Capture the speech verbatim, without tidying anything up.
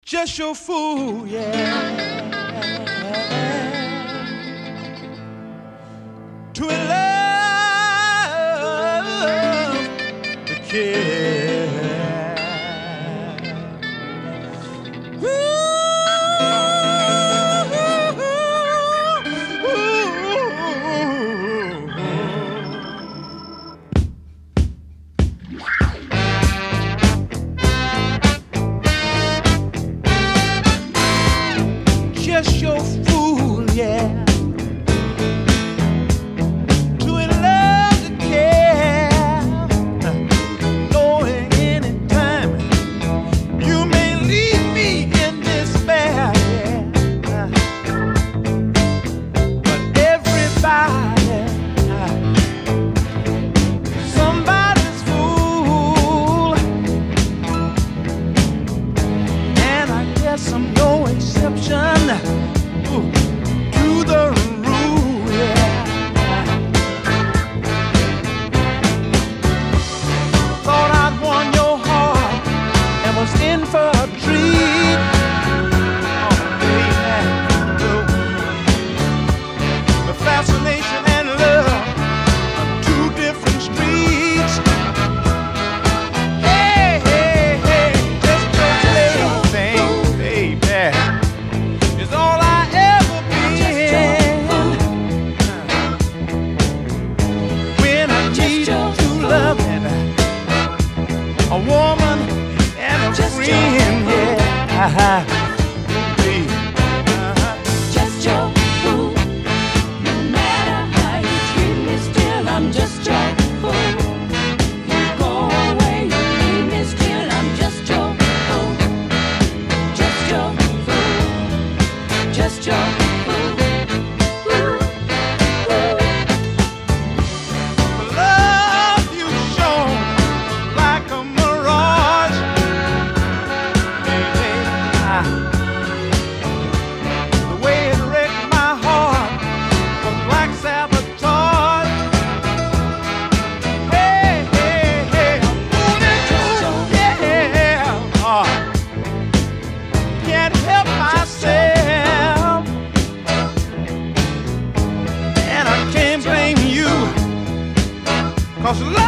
just your fool, yeah. To love the kid. Just your fool, yeah. To in love to care, knowing anytime you may leave me in despair, yeah. But everybody, somebody's fool, and I guess I'm no exception to the rule, yeah. Thought I'd won your heart and was in for a treat. Oh, baby, the fascination and love are two different streets. Hey, hey, hey, just your plaything, baby, is all I ever been. When I need to love and a woman and a friend, yeah. Just your fool. No matter how you treat me, still I'm just your fool. You go away, you leave me, still I'm just your fool. Just your fool. Just your fool. Ooh, ooh. The love you shown like a mirage, baby. Ah. The way it wrecked my heart was like sabotage. Hey, hey, hey, I'm fooling you, yeah. Ah. Can't help myself, and I can't blame you, 'cause